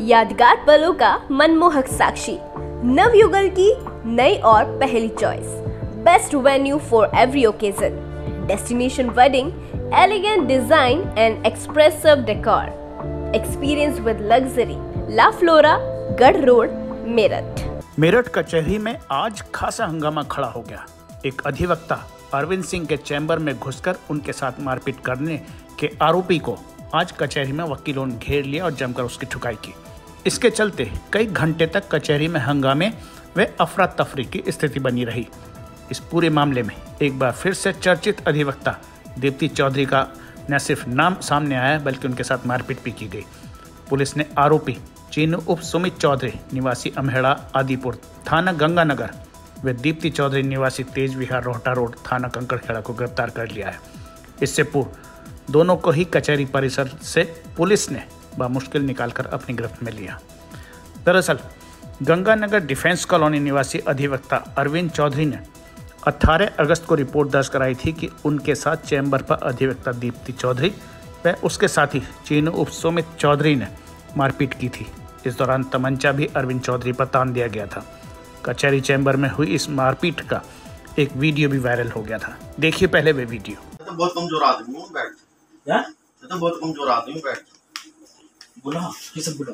यादगार पलों का मनमोहक साक्षी, नवयुगल की नई और पहली choice, best venue for every occasion, destination wedding, elegant design and expressive decor, experience with luxury, La Flora, Garh road, Meerut. Meerut कचहरी में आज खासा हंगामा खड़ा हो गया। एक अधिवक्ता अरविंद सिंह के चैम्बर में घुसकर उनके साथ मारपीट करने के आरोपी को आज कचहरी में वकीलों ने घेर लिया और जमकर उसकी ठुकाई की। इसके चलते कई घंटे तक कचहरी में हंगामे व अफरा तफरी की स्थिति बनी रही। इस पूरे मामले में एक बार फिर से चर्चित अधिवक्ता दीप्ति चौधरी का न सिर्फ नाम सामने आया बल्कि उनके साथ मारपीट भी की गई। पुलिस ने आरोपी चीनू उप सुमित चौधरी निवासी अमहेड़ा आदिपुर थाना गंगानगर व दीप्ति चौधरी निवासी तेज विहार रोहटा रोड थाना कंकड़खेड़ा को गिरफ्तार कर लिया है। इससे पूर्व दोनों को ही कचहरी परिसर से पुलिस ने बामुश्किल निकालकर अपनी गिरफ्त में लिया। दरअसल गंगानगर डिफेंस कॉलोनी निवासी अधिवक्ता अरविंद चौधरी ने 18 अगस्त को रिपोर्ट दर्ज कराई थी कि उनके साथ चैम्बर पर अधिवक्ता दीप्ति चौधरी व उसके साथी चीनू उप सुमित चौधरी ने मारपीट की थी। इस दौरान तमंचा भी अरविंद चौधरी पर तान दिया गया था। कचहरी चैम्बर में हुई इस मारपीट का एक वीडियो भी वायरल हो गया था। देखिए पहले वे वीडियो। तो बहुत कमजोर आदमी हूँ, बैठ। क्या? तो बहुत कमजोर आदमी हूँ, बैठ। बुला, किसे बुला?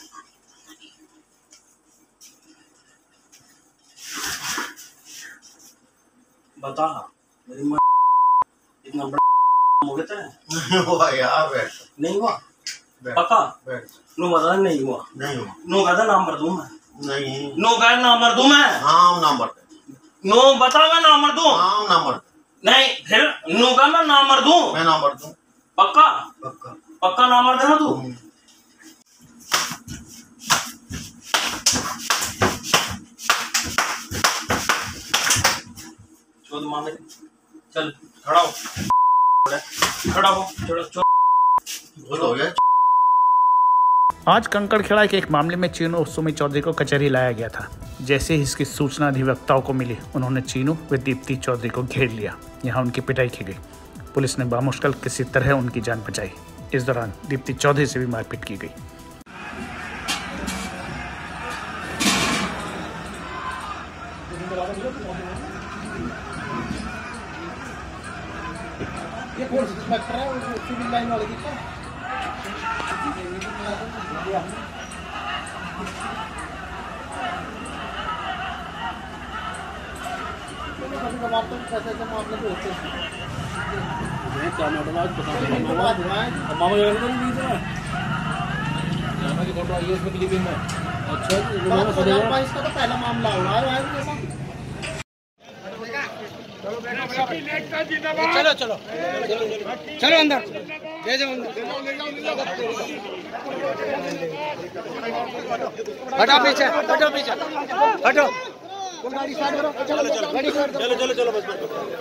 बता, मेरी माँ इतना बड़ा हो गया है? हुआ यार, बैठ। नहीं हुआ? बैठ। पक्का? बैठ। नो बता, नहीं हुआ। नहीं हुआ। नो कहता नाम भर दूँ मैं। नहीं। नो कह नाम भर दूँ मैं। हाँ नाम भर। नो बता मैं नाम भर दूँ। हाँ नाम भर। नहीं फिर नो कह मैं नाम भर दूँ। मैं नाम भर दूँ। पक्का? पक्का। पक्का नाम भर देना तू। चौध मामे चल खड़ा हो, खड़ा हो, बहुत हो गया। आज कंकड़खेड़ा के एक मामले में चीनू उप सुमित चौधरी को कचहरी लाया गया था। जैसे ही इसकी सूचना अधिवक्ताओं को मिली, उन्होंने चीनू व दीप्ति चौधरी को घेर लिया। यहाँ उनकी पिटाई की गई। पुलिस ने बामुश्किल किसी तरह उनकी जान बचाई। इस दौरान दीप्ति चौधरी से भी मारपीट की गई। ये कौन सा इंस्पेक्टर है? वो सिविल लाइन वाले कितना? कभी-कभार तो ऐसे मामले भी होते हैं। क्या मॉडल आज पता नहीं। मामा ये तो नहीं था। मामा की फोटो आई है इसमें क्लिपिंग में। अच्छा, 2022 का तो पहला मामला हुआ है जैसा। चलो चलो चलो अंदर ले जाओ, हटो पीछे, हटो पीछे, हटो। गाड़ी स्टार्ट करो, चलो चलो गाड़ी स्टार्ट करो, चलो चलो बस।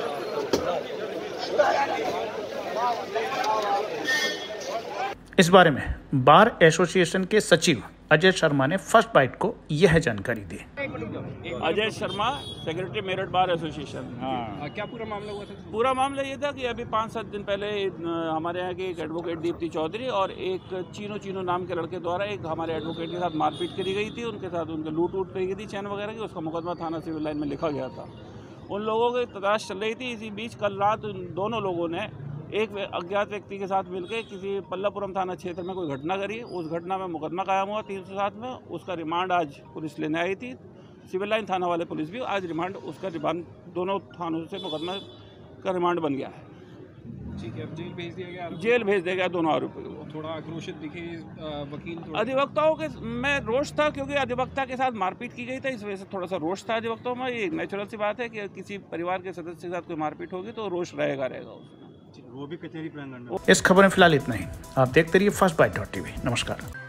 इस बारे में बार एसोसिएशन के सचिव अजय शर्मा ने फर्स्ट बाइट को यह जानकारी दी। Ajay Sharma, secretary Meerut bar association. हाँ, क्या पूरा मामला हुआ था? पूरा मामला ये था कि अभी 5-7 दिन पहले हमारे यहाँ के एक एडवोकेट दीप्ति चौधरी और एक चीनू नाम के लड़के द्वारा एक हमारे एडवोकेट के साथ मारपीट करी गई थी। उनके साथ उनके लूट करी गई थी चैन वगैरह की। उसका मुकदमा थाना सिविल लाइन में लिखा गया था। उन लोगों की तलाश चल रही थी। इसी बीच कल रात दोनों लोगों ने एक अज्ञात व्यक्ति के साथ मिलकर किसी पल्लापुरम थाना क्षेत्र में कोई घटना करी। उस घटना में मुकदमा कायम हुआ 307 में। उसका रिमांड आज पुलिस लेने आई थी। सिविल लाइन थाना वाले पुलिस भी आज रिमांड दोनों थानों से मुकदमा का रिमांड बन गया है। ठीक है, अब जेल भेज दिया गया। जेल भेज दिया गया दोनों आरोपियों को। थोड़ा आक्रोशित दिखे वकील। अधिवक्ताओं के में रोष था क्योंकि अधिवक्ता के साथ मारपीट की गई था। इस वजह से थोड़ा सा रोष था अधिवक्ताओं में। ये नेचुरल सी बात है कि किसी परिवार के सदस्य के साथ कोई मारपीट होगी तो रोष रहेगा उसमें। वो भी कचहरी प्रांगण में। इस खबर में फिलहाल इतना ही। आप देखते रहिए फर्स्ट बाइट.tv। नमस्कार।